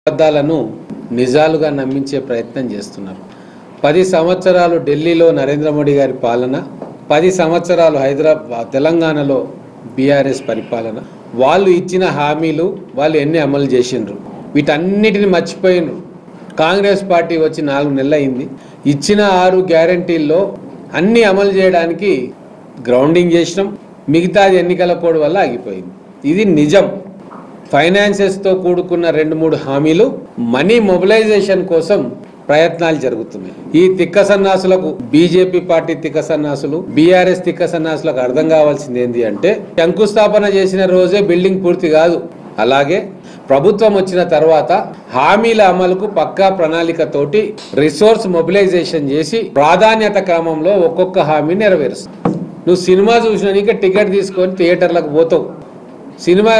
అబద్ధాలను నిజాలుగా నమ్మించే ప్రయత్నం చేస్తున్నారు. 10 సంవత్సరాలు ఢిల్లీలో నరేంద్ర మోడీ గారి పాలన, 10 సంవత్సరాలు తెలంగాణలో బీఆర్ఎస్ పరిపాలన. వాళ్ళు ఇచ్చిన హామీలు వాళ్ళు ఎన్ని అమలు చేసిండ్రు, వీటన్నిటిని మర్చిపోయినరు. కాంగ్రెస్ పార్టీ వచ్చి 4 నెలలు అయింది. ఇచ్చిన 6 గ్యారంటీల్లో అన్ని అమలు చేయడానికి గ్రౌండింగ్ చేసినాం. మిగతాది ఎన్నికల కోడ్ వల్ల ఆగిపోయింది. ఇది నిజం. ఫైనాన్సెస్తో కూడుకున్న 2-3 హామీలు మనీ మొబిలైజేషన్ కోసం ప్రయత్నాలు జరుగుతున్నాయి. ఈ తిక్క సన్నాసులకు, బీజేపీ పార్టీ తిక్క సన్నాసులు, బీఆర్ఎస్ తిక్క సన్నాసులకు అర్థం కావాల్సింది ఏంటి అంటే, శంకుస్థాపన చేసిన రోజే బిల్డింగ్ పూర్తి కాదు. అలాగే ప్రభుత్వం వచ్చిన తర్వాత హామీల అమలుకు పక్కా ప్రణాళికతోటి రిసోర్స్ మొబిలైజేషన్ చేసి ప్రాధాన్యత క్రమంలో ఒక్కొక్క హామీ నెరవేరుస్తావు. నువ్వు సినిమా చూసినాక టికెట్ తీసుకొని థియేటర్లకు పోతావు. సినిమా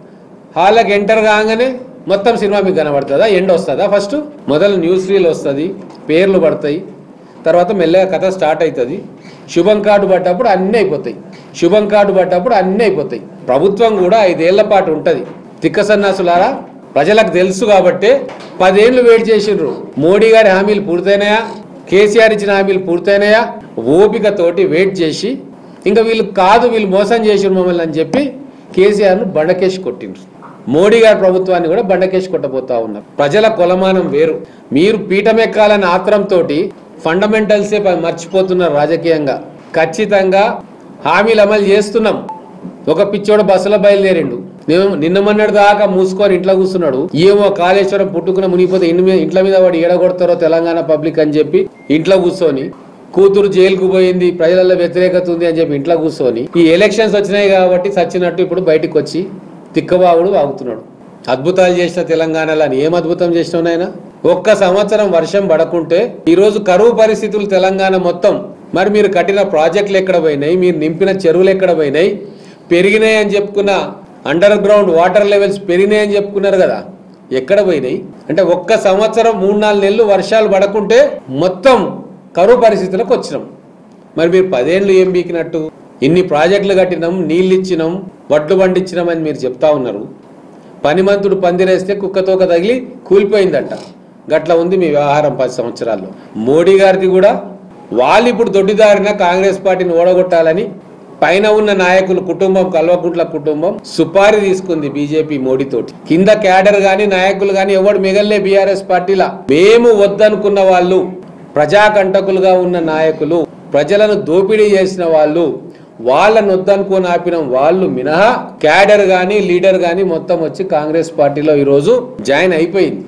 హాల్కి ఎంటర్ కాగానే మొత్తం సినిమా మీకు కనబడుతుందా? ఎండ్ వస్తుందా? ఫస్ట్ మొదలు న్యూస్ రీల్ వస్తుంది, పేర్లు పడతాయి, తర్వాత మెల్లగా కథ స్టార్ట్ అవుతుంది. శుభం కార్డు పడ్డప్పుడు అన్నీ అయిపోతాయి. శుభం కార్డు పడ్డప్పుడు అన్నీ అయిపోతాయి. ప్రభుత్వం కూడా 5 ఏళ్ల పాటు ఉంటుంది. తిక్క సన్నాసులారా, ప్రజలకు తెలుసు కాబట్టి 10 ఏళ్ళు వెయిట్ చేసిండ్రు. మోడీ గారి హామీలు పూర్తయినాయా? కేసీఆర్ ఇచ్చిన హామీలు పూర్తయినాయా? ఓపికతోటి వెయిట్ చేసి ఇంకా వీళ్ళు మోసం చేసిండ్రు మమ్మల్ని అని చెప్పి కేసీఆర్ను బండకేసి కొట్టిండ్రు. మోడీ గారి ప్రభుత్వాన్ని కూడా బండకేసి కొట్టబోతా ఉన్నారు. ప్రజల కొలమానం వేరు. మీరు పీఠమెక్కాలని ఆత్రంతో ఫండమెంటల్సే మర్చిపోతున్నారు. రాజకీయంగా ఖచ్చితంగా హామీలు అమలు చేస్తున్నాం. ఒక పిచ్చోడు బస్సులో బయలుదేరిండు, నిన్న మొన్నటి దాకా మూసుకొని ఇంట్లో కూర్చున్నాడు. ఏమో కాళేశ్వరం పుట్టుకున్న మునిగిపోతే ఇంట్ల మీద వాడు ఏడగొడతారో తెలంగాణ పబ్లిక్ అని చెప్పి ఇంట్లో కూర్చొని, కూతురు జైలుకు పోయింది, ప్రజలలో వ్యతిరేకత ఉంది అని చెప్పి ఇంట్లో కూర్చొని, ఈ ఎలక్షన్స్ వచ్చినాయి కాబట్టి సచ్చినట్టు ఇప్పుడు బయటకు వచ్చి తిక్కబావుడు వాగుతున్నాడు. అద్భుతాలు చేసిన తెలంగాణలో అని ఏం అద్భుతం చేసినావు ఆయన? 1 సంవత్సరం వర్షం పడకుంటే ఈరోజు కరువు పరిస్థితులు తెలంగాణ మొత్తం. మరి మీరు కట్టిన ప్రాజెక్టులు ఎక్కడ పోయినాయి? మీరు నింపిన చెరువులు ఎక్కడ పోయినాయి? పెరిగినాయి అని చెప్పుకున్న అండర్ గ్రౌండ్ వాటర్ లెవెల్స్ పెరిగినాయి అని చెప్పుకున్నారు కదా, ఎక్కడ పోయినాయి? అంటే 1 సంవత్సరం 3-4 నెలలు వర్షాలు పడకుంటే మొత్తం కరువు పరిస్థితులకు వచ్చినాం. మరి మీరు 10 ఏళ్ళు ఏం బీకినట్టు? ఇన్ని ప్రాజెక్టులు కట్టినాం, నీళ్ళు ఇచ్చినాం, వడ్లు పండించినాం అని మీరు చెప్తా ఉన్నారు. పనిమంతుడు పందిరేస్తే కుక్కతోక తగిలి కూలిపోయిందంట. గట్ల ఉంది మీ వ్యవహారం 10 సంవత్సరాల్లో. మోడీ గారిది కూడా వాళ్ళు ఇప్పుడు దొడ్డిదారిన కాంగ్రెస్ పార్టీని ఓడగొట్టాలని పైన ఉన్న నాయకులు కుటుంబం, కల్వకుంట్ల కుటుంబం సుపారీ తీసుకుంది బీజేపీ మోడీతోటి. కింద క్యాడర్ గాని నాయకులు గాని ఎవడు మిగల్లే బీఆర్ఎస్ పార్టీలా. మేము వద్దనుకున్న వాళ్ళు, ప్రజాకంటకులుగా ఉన్న నాయకులు, ప్రజలను దోపిడీ చేసిన వాళ్ళు, వాళ్ళను వద్దనుకొని ఆపిన వాళ్ళు మినహా క్యాడర్ గాని లీడర్ గాని మొత్తం వచ్చి కాంగ్రెస్ పార్టీలో ఈరోజు జాయిన్ అయిపోయింది.